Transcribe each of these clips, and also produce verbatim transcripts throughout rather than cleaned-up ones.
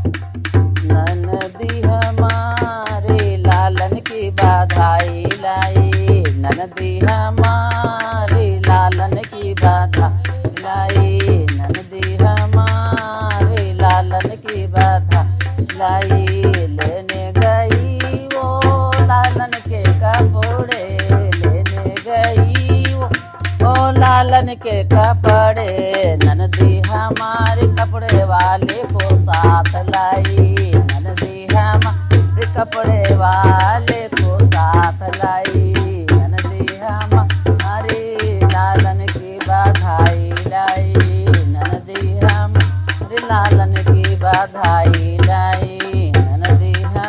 ननदी हमारे लालन की बधाई लाई, ननदी हमारे लालन की बधाई लाई, ननदी हमारे लालन की बधाई लाई। लेने गई वो लालन के कपड़े, लेने गई वो ओ लालन के कपड़े, ननदी हमारे कपड़े वाले को साथ लाई, ननदी हमारे कपड़े वाले को साथ लाई, ननदी हमारे लालन की बधाई लाई, ननदी हमारे लालन की बधाई लाई, ननदी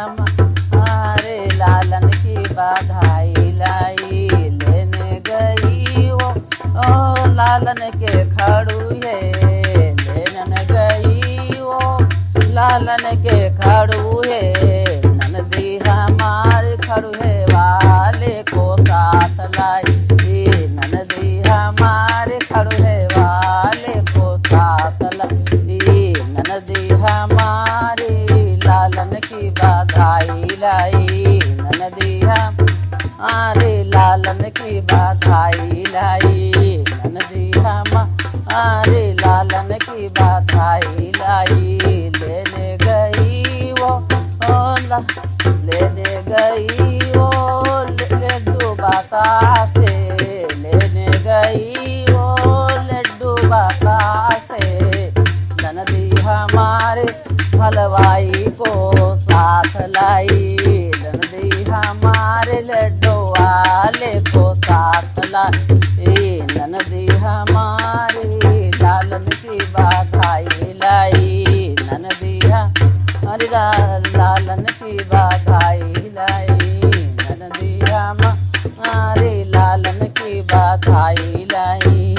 हमारे लालन की बधाई लाई। लेने गई वो ओ लालन के खड़ुए, लेने गई वो लालन के खड़ुए, ननदी हमारे खड़ुए वाले को साथ लाई, ननदी हमारे खड़ुए वाले को साथ लाई, ननदी हमारे लालन की बधाई लाई, ननदी हमारे लालन की बधाई लाई, ननदी हमारे लालन की बधाई लाई। लेने गई वो ओ लेने गई वो लड्डू बतासे, लेने गई वो लड्डू बतासे, ननदी हमारे हलवाई को साथ लाई, ननदी हमारे लड्डू वाले को साथ लाई, ननदी हमारी लालन की बधाई लाई, ननदी हमारी लालन की बधाई लाई, ननदी हमारे लालन की बधाई लाई।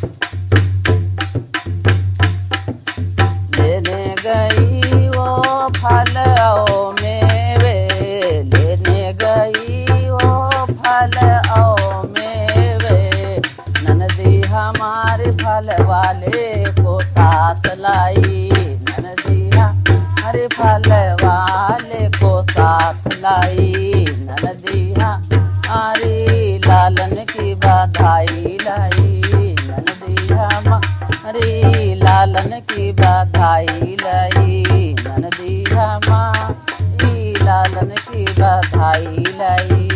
लेने गई वो फल ओ मेवे, लेने गई वो फल ओ मेवे, ननदी हमारे फल वाले को साथ लाई, ननदी हमारे फल वाले को साथ लाई, ननदी हमारी लालन की बधाई लाई, ननदी हमारी लालन की बधाई लाई, ननदी हमारी लालन की बधाई लाई।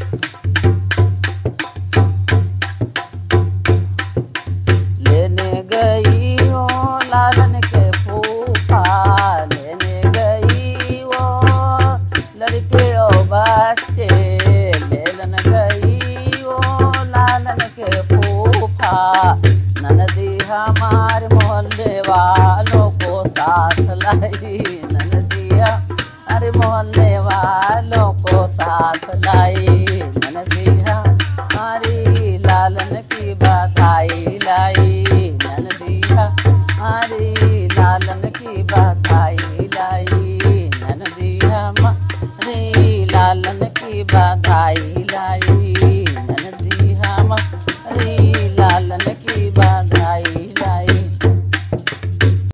लेने गई वो लालन के फूफा, लेने गई वो लड़के ओ बच्चे, लेलन गई वो लालन के फूफा, ननदी हमारे मोहल्ले वालों को साथ लाई, ननदी हमारे मोहल्ले वालों को साथ लाई, ननदी हमारी लालन की बधाई लाई, ननदी हमारी लालन की बधाई लाई, ननदी हमारी लालन की बधाई लाई।